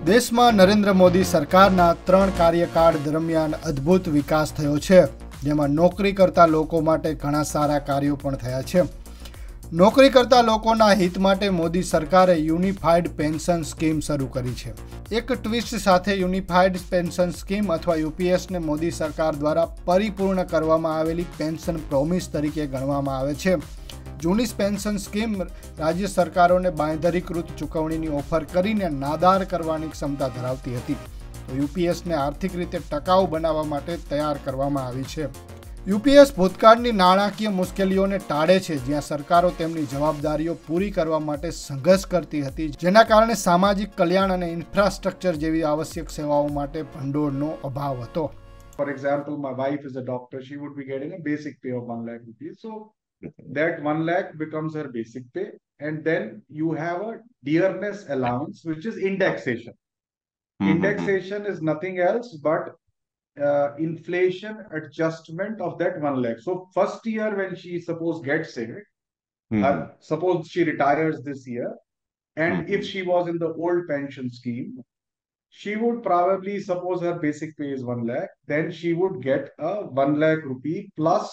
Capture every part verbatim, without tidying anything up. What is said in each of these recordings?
દેશમાં નરેન્દ્ર મોદી સરકારના ત્રણ કાર્યકાળ દરમિયાન અદ્ભુત વિકાસ થયો છે, જેમાં નોકરી કરતા લોકો માટે ઘણા સારા કાર્યો પણ થયા છે। નોકરી કરતા લોકોના હિત માટે મોદી સરકારે યુનિફાઈડ પેન્શન સ્કીમ શરૂ કરી છે। એક ટ્વિસ્ટ સાથે યુનિફાઈડ પેન્શન સ્કીમ અથવા યુપીએસને મોદી સરકાર દ્વારા પરિપૂર્ણ કરવામાં આવેલી પેન્શન પ્રોમિસ તરીકે ગણવામાં આવે છે। જૂની પેન્શન સ્કીમ રાજ્ય સરકારોને બાંયધરીકૃત ચૂકવણીની ઓફર કરીને નાદાર કરવાની ક્ષમતા ધરાવતી હતી, તો યુપીએસને આર્થિક રીતે ટકાઉ બનાવવા માટે તૈયાર કરવામાં આવી છે। યુપીએસ ભૂતકાળની નાણાકીય મુશ્કેલીઓને ટાળે છે, જ્યાં સરકારો તેમની જવાબદારીઓ પૂરી કરવા માટે સંઘર્ષ કરતી હતી, જેના કારણે સામાજિક કલ્યાણ અને ઇન્ફ્રાસ્ટ્રક્ચર જેવી આવશ્યક સેવાઓ માટે ભંડોળનો અભાવ હતો। For example, my wife is a doctor. She would be getting a basic pay of one lakh rupees. So that one lakh becomes her basic pay. And then you have a dearness allowance, which is indexation. Mm-hmm. Indexation is nothing else but uh, inflation adjustment of that one lakh. So first year when she suppose gets it, mm-hmm. uh, suppose she retires this year, and mm-hmm. if she was in the old pension scheme, she would probably, suppose her basic pay is one lakh, then she would get a one lakh rupee plus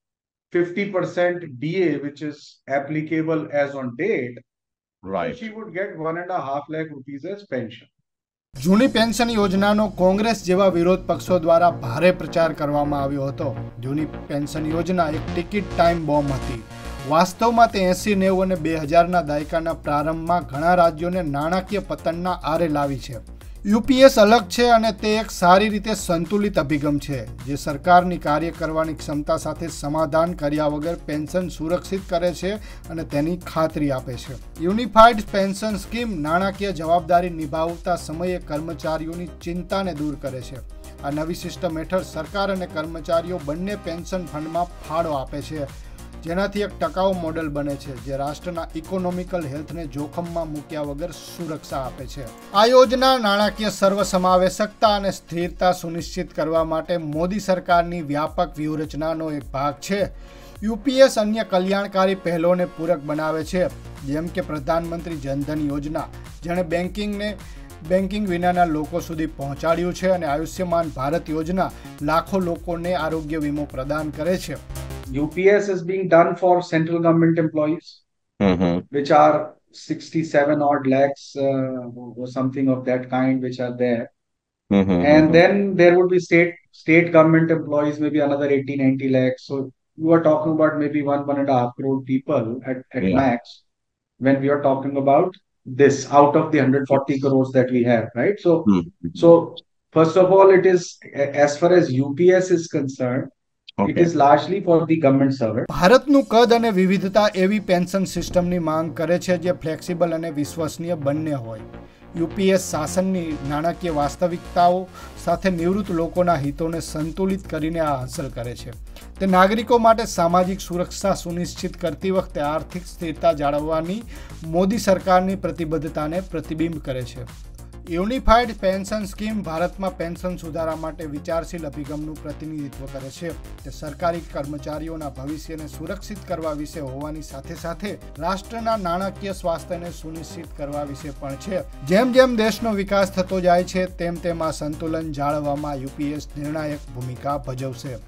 fifty percent D A, which is applicable as on date. Right. So she would get one and a half lakh rupees as pension. જૂની pension યોજનાનો કોંગ્રેસ જેવા વિરોધ પક્ષો દ્વારા ભારે પ્રચાર કરવામાં આવ્યો હતો। જૂની પેન્શન યોજના એક ટિકિટ ટાઈમ બોમ્બ હતી। વાસ્તવમાં તે એસી નેવું અને બે હજારના દાયકાના પ્રારંભમાં ઘણા રાજ્યોને નાણાકીય પતનના આરે લાવી છે। યુપીએસ અલગ છે અને તે એક સારી રીતે સંતુલિત અભિગમ છે, જે સરકારની કાર્ય કરવાની ક્ષમતા સાથે સમાધાન કર્યા વગર પેન્શન સુરક્ષિત કરે છે અને તેની ખાતરી આપે છે। યુનિફાઈડ પેન્શન સ્કીમ નાણાકીય જવાબદારી નિભાવતા સમયે કર્મચારીઓની ચિંતાને દૂર કરે છે। આ નવી સિસ્ટમ હેઠળ સરકાર અને કર્મચારીઓ બંને પેન્શન ફંડમાં ફાળો આપે છે, જેનાથી એક ટકાઉ મોડેલ બને છે, જે રાષ્ટ્રના ઇકોનોમિકલ હેલ્થને જોખમમાં મૂક્યા વગર સુરક્ષા આપે છે। આ યોજના નાણાકીય સર્વસમાવેશકતા અને સ્થિરતા સુનિશ્ચિત કરવા માટે મોદી સરકારની વ્યાપક વ્યૂહરચનાનો એક ભાગ છે। યુપીએસ અન્ય કલ્યાણકારી પહેલોને પૂરક બનાવે છે, જેમ કે પ્રધાનમંત્રી જનધન યોજના, જેણે બેન્કિંગને બેન્કિંગ વિનાના લોકો સુધી પહોંચાડ્યું છે, અને આયુષ્યમાન ભારત યોજના લાખો લોકોને આરોગ્ય વીમો પ્રદાન કરે છે। U P S is being done for central government employees, Mm-hmm. which are sixty-seven odd lakhs uh, or something of that kind, which are there. Mm-hmm. And then there would be state state government employees, maybe another eighty, ninety lakhs. So you are talking about maybe one, one and a half crore people at, at Yeah. max when we are talking about this out of the one hundred forty crores that we have, right? So, Mm-hmm. so first of all, it is, as far as U P S is concerned, Okay. it is largely for the government servant. ભારતનું કદ અને વિવિધતા એવી pension સિસ્ટમની માંગ કરે છે જે ફ્લેક્સિબલ અને વિશ્વસનીય બંને હોય। યુપીએસ શાસનની નાણાકીય વાસ્તવિકતાઓ સાથે નિવૃત્ત લોકોના હિતોને સંતુલિત કરીને આ હાંસલ કરે છે। તે નાગરિકો માટે સામાજિક સુરક્ષા સુનિશ્ચિત કરતી વખતે આર્થિક સ્થિરતા જાળવવાની મોદી સરકારની પ્રતિબદ્ધતાને પ્રતિબિંબ કરે છે। યુનિફાઈડ પેન્શન સ્કીમ ભારતમાં પેન્શન સુધારા માટે વિચારશીલ અભિગમનું પ્રતિનિધિત્વ કરે છે। તે સરકારી કર્મચારીઓના ભવિષ્યને સુરક્ષિત કરવા વિશે હોવાની સાથે સાથે રાષ્ટ્રના નાણાકીય સ્વાસ્થ્યને સુનિશ્ચિત કરવા વિશે પણ છે। જેમ જેમ દેશનો વિકાસ થતો જાય છે, તેમ તેમ આ સંતુલન જાળવવામાં યુપીએસ નિર્ણાયક ભૂમિકા ભજવશે।